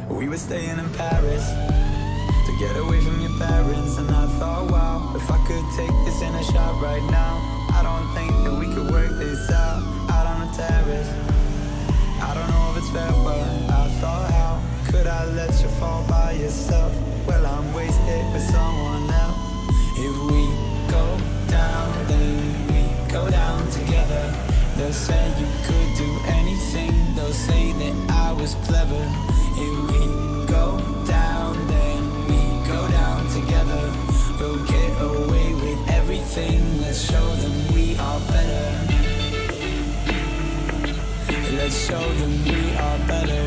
We were staying in Paris to get away from your parents. And I thought, wow, if I could take this in a shot right now, I don't think that we could work this out on the terrace. I don't know if it's fair, but I thought, how could I let you fall by yourself? Well, I'm wasted with someone else. If we go down, then we go down together. They'll say you could do anything, they'll say that I was clever. If we go down, then we go down together. We'll get away with everything, let's show them we are better. Let's show them we are better.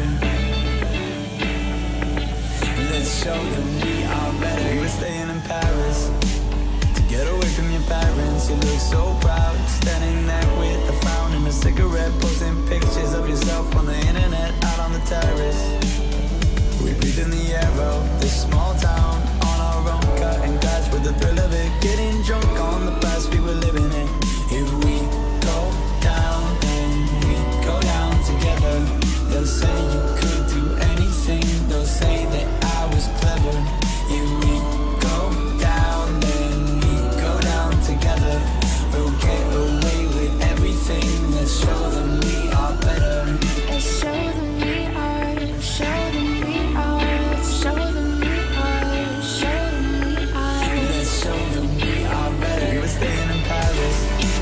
Let's show them we are better. We were staying in Paris to get away from your parents. You look so proud, standing there with a frown and a cigarette, posting pictures of yourself on the internet, out on the terrace. We breathe in the air of this small town, on our own, cutting glass with the thrill of it, getting drunk on the past we were living in. If we go down, then we go down together. They'll say you could do anything, they'll say that I was clever. If we go down, then we go down together. We'll get away with everything, let's show them we are better. Let's show them we are, show them we are, show them we are, show them we are. Let's show them we are better. We were staying in Paris.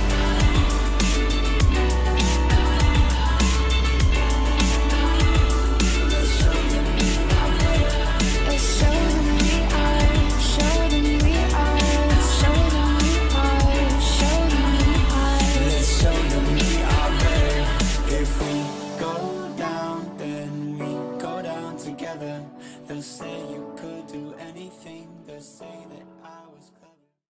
Let's show them we are better. Let's show them we are, show them we are, show them we are, show them we are. Let's show them we are better. If we go down, then we go down together. They'll say you could do anything.